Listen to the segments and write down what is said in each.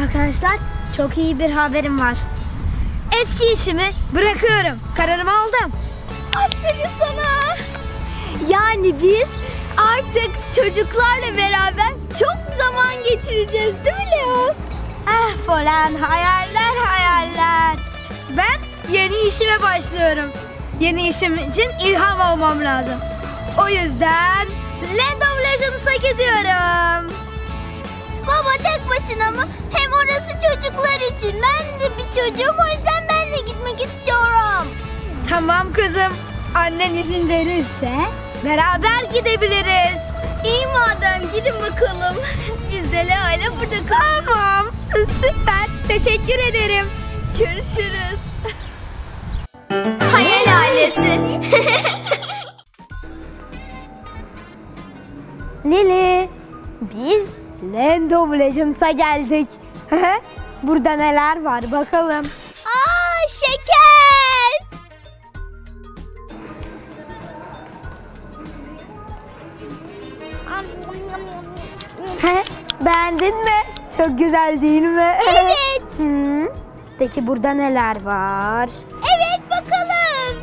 Arkadaşlar, çok iyi bir haberim var. Eski işimi bırakıyorum. Kararımı aldım. Aferin sana. Yani biz artık çocuklarla beraber çok zaman geçireceğiz, değil mi Leo? Ah Polen, hayaller hayaller. Ben yeni işime başlıyorum. Yeni işim için ilham almam lazım. O yüzden Land of Legends'a gidiyorum. Baba tek başına mı? Hem orası çocuklar için. Ben de bir çocuğum, o yüzden ben de gitmek istiyorum. Tamam kızım. Annen izin verirse beraber gidebiliriz. İyi madem, gidin bakalım. Biz de Leo ile burada kalalım. Tamam. Süper. Teşekkür ederim. Görüşürüz. Hayal ailesi. Lili, biz Land of Legends'a geldik. Burada neler var bakalım. Aa, şeker. Beğendin mi? Çok güzel değil mi? Evet. Peki burada neler var? Evet, bakalım.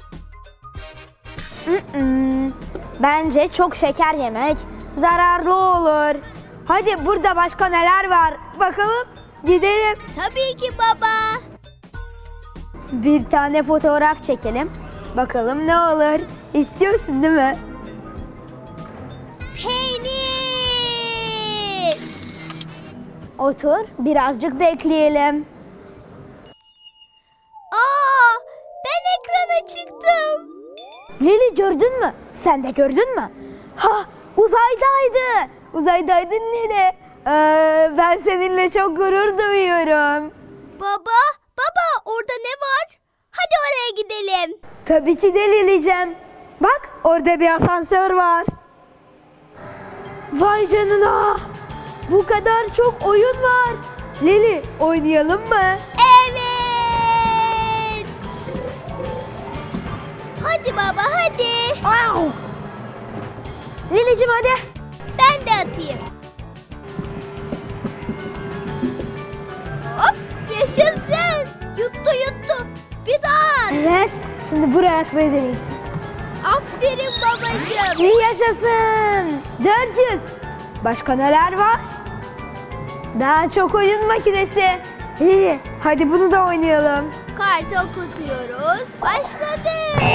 Bence çok şeker yemek zararlı olur. Hadi burada başka neler var? Bakalım, gidelim. Tabii ki baba. Bir tane fotoğraf çekelim. Bakalım ne olur. İstiyorsun değil mi? Peynir. Otur, birazcık bekleyelim. Aa, ben ekrana çıktım. Lili, gördün mü? Sen de gördün mü? Ha, uzaydaydı. Uzaydaydın Lili. Ben seninle çok gurur duyuyorum. Baba, orada ne var? Hadi oraya gidelim. Tabii ki de Lili'cim. Bak, orada bir asansör var. Vay canına. Bu kadar çok oyun var. Lili, oynayalım mı? Evet. Hadi baba, hadi. Au! Lili'cim hadi. Ben de atayım. Hop, yaşasın. Yuttu. Bir daha at. Evet, şimdi buraya atmayı deneyelim. Aferin babacığım. İyi yaşasın. 400. Başka neler var? Daha çok oyun makinesi. İyi, hadi bunu da oynayalım. Kartı okutuyoruz. Başladı.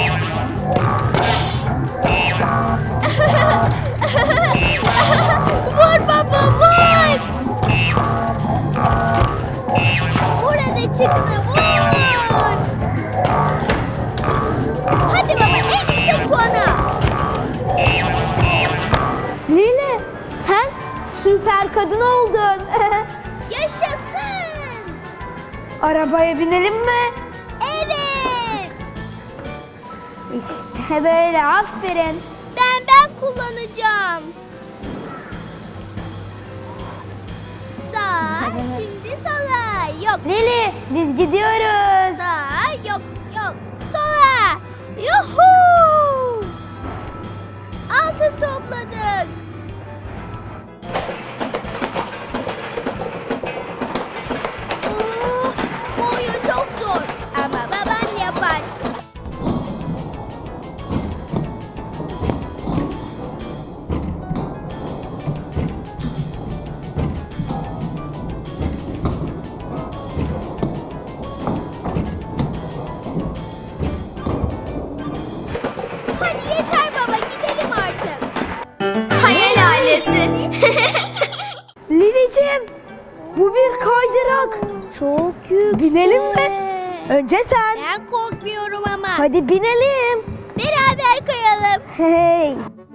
Vur baba, vur. Burada çıktı, vur. Hadi baba, en yüksek puana. Lili, sen süper kadın oldun. Yaşasın. Arabaya binelim mi? Evet. İşte böyle, aferin. Ben kullanacağım. Sağ, şimdi sola. Yok. Lili, biz gidiyoruz. Sağa, yok. Sola. Yuhuu. Altın topladık. Bu oyun çok zor ama baban yapar. Hadi yeter baba, gidelim artık. Hayal ailesi. Lilicim, bu bir kaydırak. Çok yüksek. Binelim mi? Önce sen. Ben korkmuyorum ama. Hadi binelim. Beraber kayalım. Hey.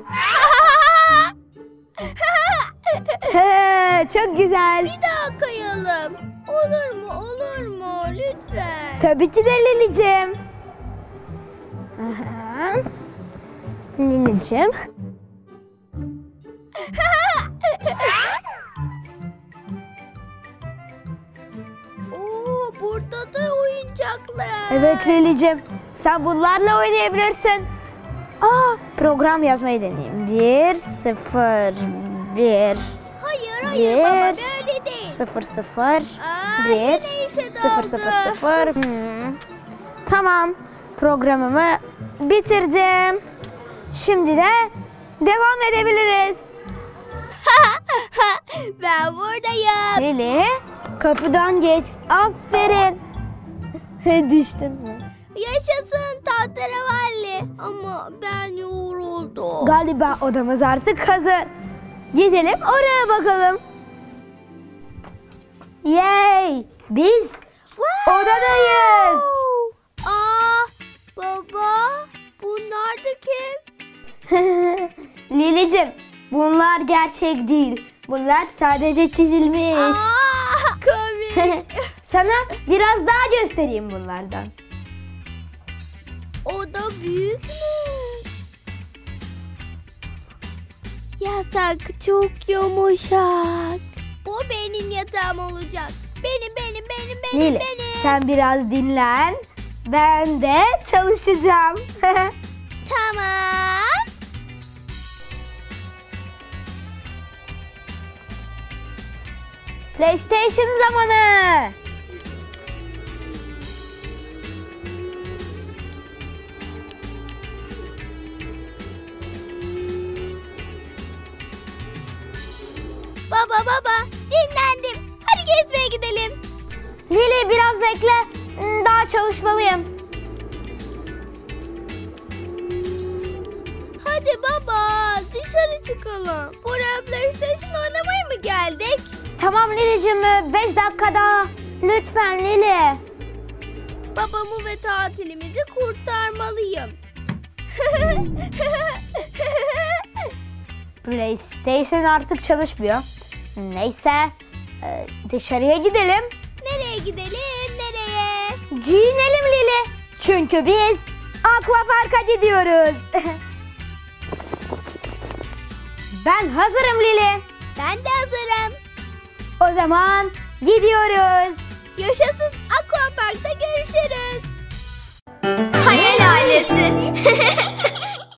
He, çok güzel. Bir daha kayalım. Olur mu lütfen. Tabii ki de Lilicim. Aha. Lilicim. Oo, burada da oyuncaklar. Evet Lilicim, sen bunlarla oynayabilirsin. Program yazmayı deneyeyim. 1, 0, 1. Hayır baba, böyle değil. 0 0 1 yine işe 0 0 0. Tamam. Programımı bitirdim. Şimdi de devam edebiliriz. Ben buradayım. Lili, kapıdan geç. Aferin. Düştün mü? Yaşasın tahterevalli. Ama ben yoruldum. Galiba odamız artık hazır. Gidelim oraya bakalım. Yay! Biz odadayız. Baba, bunlar da kim? Lilicim, bunlar gerçek değil. Bunlar sadece çizilmiş. Komik. Sana biraz daha göstereyim bunlardan. O da büyükmüş. Yatak çok yumuşak. Bu benim yatağım olacak. Benim. Lili, sen biraz dinlen. Ben de çalışacağım. Tamam. PlayStation zamanı. Baba, dinlendim. Hadi gezmeye gidelim. Lili biraz bekle. Daha çalışmalıyım. Hadi baba, dışarı çıkalım. Buraya PlayStation oynamaya mı geldik? Tamam Lilicim, 5 dakika daha. Lütfen Lili. Babamı ve tatilimizi kurtarmalıyım. PlayStation artık çalışmıyor. Neyse, dışarıya gidelim. Nereye gidelim, nereye? Giyinelim Lili. Çünkü biz Aquapark'a gidiyoruz. Ben hazırım Lili. Ben de hazırım. O zaman gidiyoruz. Yaşasın, Aquapark'ta görüşürüz. Hayal ailesi.